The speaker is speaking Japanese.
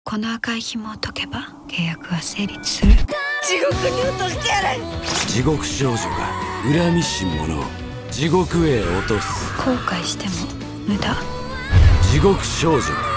この赤い紐を解けば契約は成立する。 地獄に落としてやる。 地獄少女が恨みし者を地獄へ落とす。 後悔しても無駄。 地獄少女